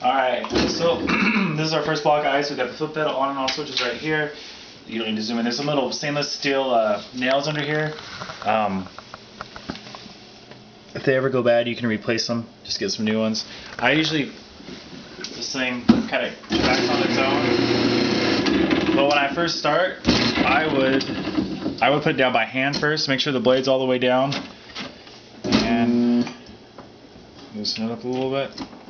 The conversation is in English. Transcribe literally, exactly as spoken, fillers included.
Alright, so this is our first block of ice. We've got the flip pedal on and off switches right here. You don't need to zoom in. There's some little stainless steel uh, nails under here. Um, if they ever go bad, you can replace them. Just get some new ones. I usually, this thing kind of backs on its own. But when I first start, I would, I would put it down by hand first. Make sure the blade's all the way down. And loosen it up a little bit.